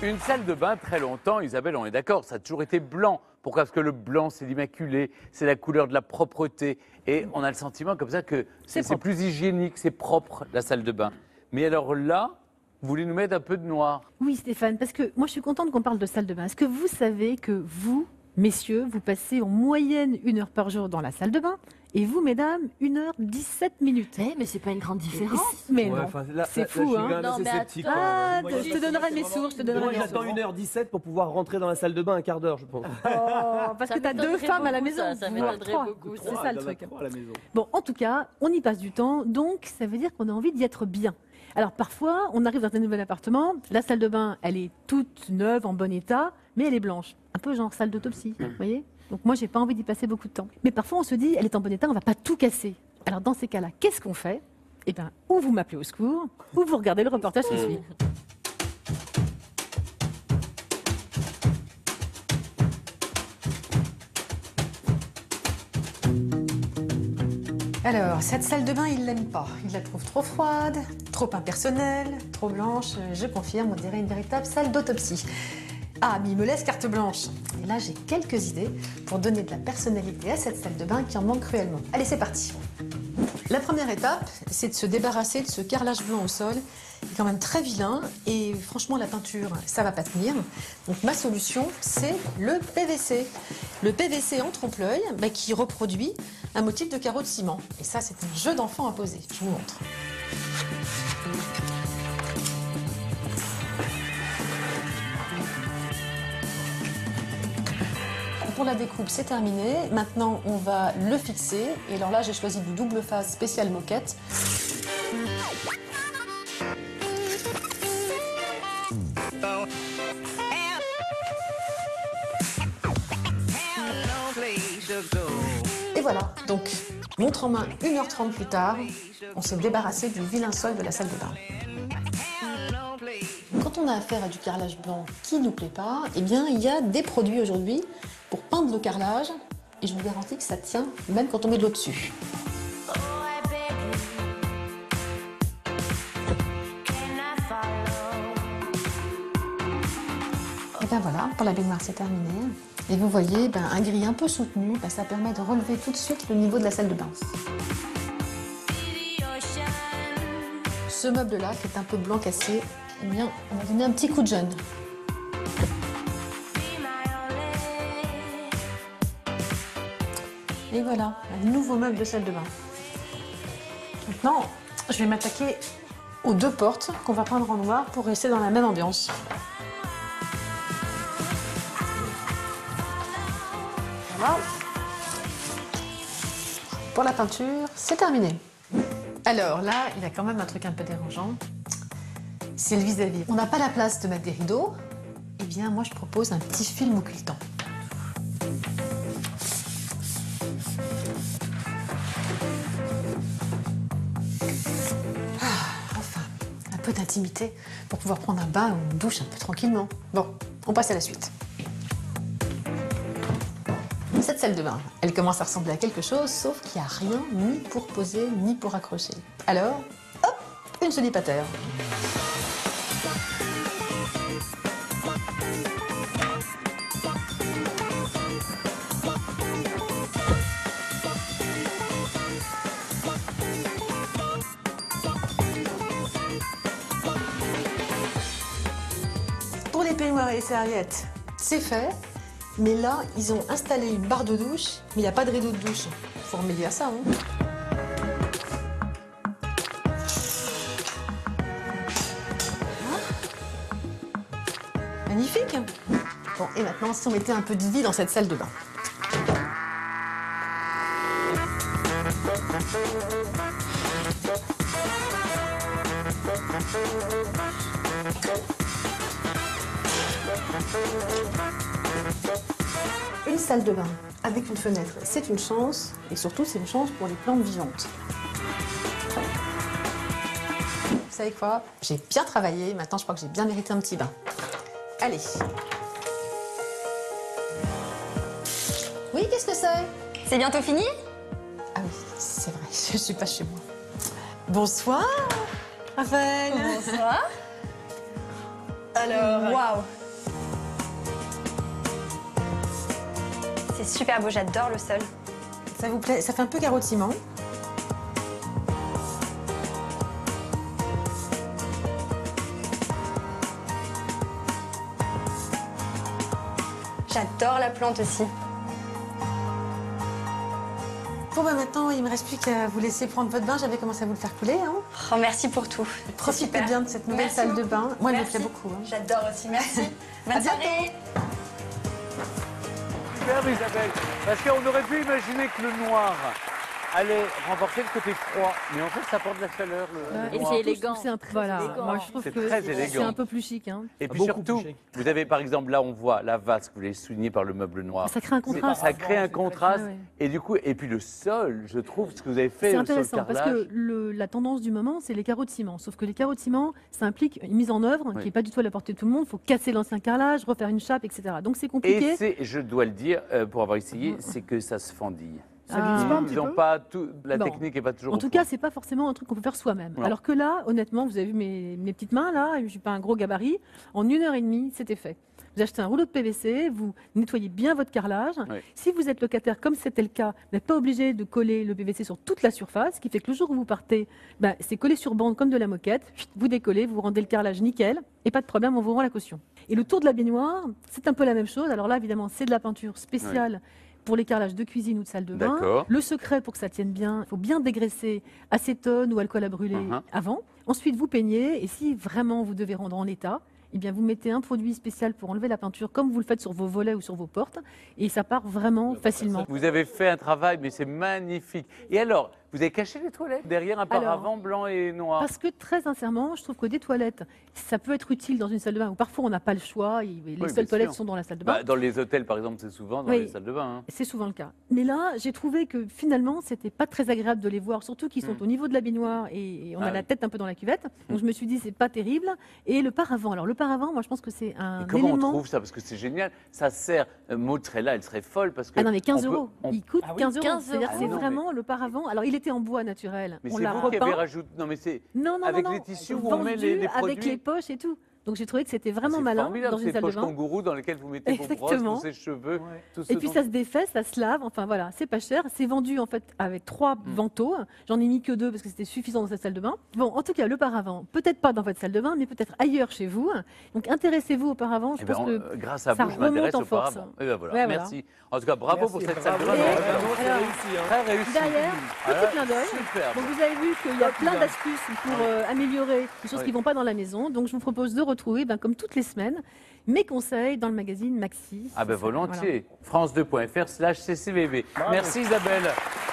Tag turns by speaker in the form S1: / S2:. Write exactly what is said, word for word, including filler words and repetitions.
S1: Une salle de bain, très longtemps, Isabelle, on est d'accord, ça a toujours été blanc. Pourquoi? Parce que le blanc, c'est l'immaculé, c'est la couleur de la propreté. Et on a le sentiment comme ça que c'est plus hygiénique, c'est propre, la salle de bain. Mais alors là, vous voulez nous mettre un peu de noir?
S2: Oui, Stéphane, parce que moi, je suis contente qu'on parle de salle de bain. Est-ce que vous savez que vous, messieurs, vous passez en moyenne une heure par jour dans la salle de bain? Et vous, mesdames, une heure dix-sept minutes.
S3: Eh, mais c'est pas une grande différence.
S2: Mais
S4: Ouais,
S2: non,
S4: enfin, là-
S2: c'est
S4: là-
S2: fou,
S4: là, je suis
S2: hein.
S4: quand même
S3: Non,
S4: assez
S3: mais
S4: sceptique,
S3: attends.
S4: quand
S2: Ah,
S4: même.
S2: je te donnerai mes sources, je te donnerai
S4: Moi,
S2: mes
S4: j'attends
S2: sources.
S4: une heure dix-sept pour pouvoir rentrer dans la salle de bain un quart d'heure, je pense.
S2: Oh, parce
S3: Ça
S2: que tu as deux
S3: m'étonnerait
S2: femmes à la
S3: beaucoup,
S2: maison.
S3: ça, ça
S2: voire
S3: m'étonnerait
S2: trois.
S3: beaucoup,
S2: C'est
S3: ça.
S2: ça le truc.
S4: À la maison.
S2: Bon, en tout cas, on y passe du temps, donc ça veut dire qu'on a envie d'y être bien. Alors parfois, on arrive dans un nouvel appartement, la salle de bain, elle est toute neuve, en bon état, mais elle est blanche. Un peu genre salle d'autopsie, vous voyez? Donc moi, j'ai pas envie d'y passer beaucoup de temps. Mais parfois, on se dit, elle est en bon état, on va pas tout casser. Alors dans ces cas-là, qu'est-ce qu'on fait? Eh bien, ou vous m'appelez au secours, ou vous regardez le reportage qui suit. Alors, cette salle de bain, il l'aime pas. Il la trouve trop froide, trop impersonnelle, trop blanche. Je confirme, on dirait une véritable salle d'autopsie. Ah, mais il me laisse carte blanche. Et là, j'ai quelques idées pour donner de la personnalité à cette salle de bain qui en manque cruellement. Allez, c'est parti. La première étape, c'est de se débarrasser de ce carrelage blanc au sol. Il est quand même très vilain et franchement, la peinture, ça va pas tenir. Donc ma solution, c'est le P V C. Le P V C en trompe-l'œil bah, qui reproduit un motif de carreau de ciment. Et ça, c'est un jeu d'enfant à poser. Je vous montre. Pour la découpe, c'est terminé. Maintenant, on va le fixer. Et alors là, j'ai choisi du double phase spécial moquette. Et voilà, donc, montre en main, une heure trente plus tard, on s'est débarrassé du vilain sol de la salle de bain. Quand on a affaire à du carrelage blanc qui ne nous plaît pas, eh bien, il y a des produits aujourd'hui pour peindre le carrelage, et je vous garantis que ça tient même quand on met de l'eau dessus. Et bien voilà, pour la baignoire c'est terminé. Et vous voyez, ben, un gris un peu soutenu, ben, ça permet de relever tout de suite le niveau de la salle de bain. Ce meuble-là, qui est un peu blanc cassé, eh bien, on va donner un petit coup de jeune. Et voilà, un nouveau meuble de salle de bain. Maintenant, je vais m'attaquer aux deux portes qu'on va peindre en noir pour rester dans la même ambiance. Voilà. Pour la peinture, c'est terminé. Alors là, il y a quand même un truc un peu dérangeant. C'est le vis-à-vis. On n'a pas la place de mettre des rideaux. Eh bien, moi, je propose un petit film occultant. Ah, enfin, un peu d'intimité pour pouvoir prendre un bain ou une douche un peu tranquillement. Bon, on passe à la suite. Cette salle de bain, elle commence à ressembler à quelque chose, sauf qu'il n'y a rien ni pour poser, ni pour accrocher. Alors, hop, une solipataire. Pour les peignoirs et les serviettes, c'est fait. Mais là, ils ont installé une barre de douche, mais il n'y a pas de rideau de douche. Faut remédier à ça, hein. Magnifique. Bon, et maintenant, si on mettait un peu de vie dans cette salle de bain. Une salle de bain avec une fenêtre, c'est une chance, et surtout c'est une chance pour les plantes vivantes. Vous savez quoi? J'ai bien travaillé, maintenant je crois que j'ai bien mérité un petit bain. Allez. Oui, qu'est-ce que c'est?
S3: C'est bientôt fini?
S2: Ah oui, c'est vrai, je suis pas chez moi. Bonsoir, Raphaël.
S3: Bonsoir.
S2: Euh,
S3: alors.
S5: Waouh. C'est super beau, j'adore le sol.
S2: Ça vous plaît? Ça fait un peu carotiment.
S5: J'adore la plante aussi.
S2: Bon, bah maintenant, il me reste plus qu'à vous laisser prendre votre bain. J'avais commencé à vous le faire couler. Hein.
S5: Oh, merci pour tout.
S2: Profitez
S5: Super.
S2: bien de cette nouvelle
S5: Merci
S2: salle de
S5: beaucoup.
S2: bain. Moi, elle me
S5: Merci.
S2: plaît beaucoup. Hein.
S5: J'adore aussi, merci. Bonne
S2: À bientôt.
S5: soirée.
S1: Super Isabelle, parce qu'on aurait pu imaginer que le noir allait remporter le côté froid, mais en fait ça apporte de la chaleur. Le,
S3: Et
S1: le noir.
S3: c'est élégant.
S6: C'est un voilà,
S3: élégant.
S6: moi je trouve
S1: C'est
S6: que
S1: très
S6: c'est
S1: élégant.
S6: un peu plus chic. Hein.
S1: Et puis
S4: Beaucoup
S1: surtout,
S4: plus chic.
S1: vous avez par exemple là on voit la vase que vous l'avez souligné par le meuble noir.
S6: Ça crée un
S1: C'est-
S6: contraste.
S1: Ça crée un contraste
S6: Ouais, ouais.
S1: et du coup et puis le sol, je trouve ce que vous avez fait
S6: C'est
S1: sur le
S6: intéressant parce
S1: carrelage.
S6: que le- la tendance du moment, c'est les carreaux de ciment. Sauf que les carreaux de ciment, ça implique une mise en œuvre
S1: Oui.
S6: qui n'est pas du tout à la portée de tout le monde. Il faut casser l'ancien carrelage, refaire une chape, et cetera. Donc c'est
S1: Et
S6: compliqué.
S1: c'est, je dois le dire, euh, pour avoir essayé, c'est que ça se fendille.
S6: Ça glisse pas un
S1: Ils ont pas tout, la
S6: Non.
S1: technique n'est pas toujours.
S6: En
S1: au
S6: tout
S1: point.
S6: cas, c'est pas forcément un truc qu'on peut faire soi-même.
S1: Non.
S6: Alors que là, honnêtement, vous avez vu mes, mes petites mains là, je suis pas un gros gabarit. En une heure et demie, c'était fait. Vous achetez un rouleau de P V C, vous nettoyez bien votre carrelage.
S1: Oui.
S6: Si vous êtes locataire, comme c'était le cas, vous n'êtes pas obligé de coller le P V C sur toute la surface, ce qui fait que le jour où vous partez, ben, c'est collé sur bande comme de la moquette. Chut, vous décollez, vous rendez le carrelage nickel et pas de problème, on vous rend la caution. Et le tour de la baignoire, c'est un peu la même chose. Alors là, évidemment, c'est de la peinture spéciale. Pour les carrelages de cuisine ou de salle de bain.
S1: D'accord.
S6: Le secret pour que ça tienne bien, il faut bien dégraisser acétone ou alcool à brûler
S1: Mhm.
S6: avant. Ensuite, vous peignez et si vraiment vous devez rendre en état, eh bien, vous mettez un produit spécial pour enlever la peinture comme vous le faites sur vos volets ou sur vos portes et ça part vraiment facilement.
S1: Vous avez fait un travail, mais c'est magnifique. Et alors, vous avez caché les toilettes derrière un paravent blanc et noir.
S6: Parce que très sincèrement, je trouve que des toilettes, ça peut être utile dans une salle de bain où parfois on n'a pas le choix, et les
S1: bien
S6: seules toilettes
S1: sûr.
S6: sont dans la salle de bain.
S1: Bah, dans les hôtels, par exemple, c'est souvent dans
S6: Oui.
S1: les salles de bain. hein.
S6: C'est souvent le cas. Mais là, j'ai trouvé que finalement, c'était pas très agréable de les voir, surtout qu'ils sont
S1: Mm.
S6: au niveau de la baignoire et, et on
S1: Ah
S6: a la
S1: oui.
S6: tête un peu dans la cuvette. Donc je me suis dit, c'est pas terrible. Et le paravent, alors le paravent, moi je pense que c'est un
S1: Et comment
S6: élément.
S1: on trouve ça? Parce que c'est génial. Ça sert. euh, Mozzarella, elle serait folle parce que.
S6: Ah non, mais quinze
S1: on peut-
S6: euros.
S1: on-
S6: Il coûte
S4: Ah oui,
S6: quinze euros.
S3: quinze
S6: C'est-à-dire que
S1: euros.
S6: c'est
S1: Ah non,
S6: vraiment le paravent. Alors il était en bois naturel.
S1: Mais
S6: on
S1: c'est
S6: l'a
S1: vous qui
S6: repeint.
S1: avez rajouté. Non, mais c'est.
S6: Non, non,
S1: avec
S6: non,
S1: les
S6: non.
S1: tissus où on met les,
S6: Vendu
S1: les
S6: avec
S1: produits.
S6: les poches et tout. Donc j'ai trouvé que c'était vraiment
S1: C'est
S6: malin
S1: formidable,
S6: dans
S1: ces
S6: une salle de
S1: poches
S6: bain.
S1: kangourou dans lesquelles vous mettez vos brosses,
S6: Exactement.
S1: tous ces cheveux, tout ce
S6: Et puis
S1: dont-
S6: ça se défait, ça se lave, enfin voilà, c'est pas cher. C'est vendu en fait avec trois
S1: Mm.
S6: vantaux. J'en ai mis que deux parce que c'était suffisant dans cette salle de bain. Bon, en tout cas, le paravent, peut-être pas dans votre salle de bain, mais peut-être ailleurs chez vous. Donc intéressez-vous au paravent. Je
S1: Eh ben,
S6: pense
S1: on-
S6: que
S1: euh, grâce à
S6: ça
S1: vous, je
S6: remonte
S1: m'intéresse
S6: en
S1: au
S6: force.
S1: paravent. Eh ben voilà,
S6: Ouais, voilà.
S1: merci. En tout cas, bravo
S4: Merci,
S1: pour cette
S4: bravo.
S1: salle de bain.
S4: Bravo,
S6: Et-
S4: vraiment, c'est
S6: alors,
S4: réussi, hein.
S1: Très réussi.
S6: derrière,
S1: Voilà,
S6: petit clin d'œil.
S1: Superbe.
S6: Donc vous avez vu qu'il y a
S4: Top,
S6: plein
S4: Suzanne.
S6: d'astuces pour euh, améliorer les choses
S1: Oui.
S6: qui ne vont pas dans la maison. Donc je vous propose de retrouver, ben, comme toutes les semaines, mes conseils dans le magazine Maxi.
S1: Ah ben
S6: C'est ça, voilà.
S1: volontiers. France deux point F R slash C C V B.
S4: Bravo.
S1: Merci Isabelle.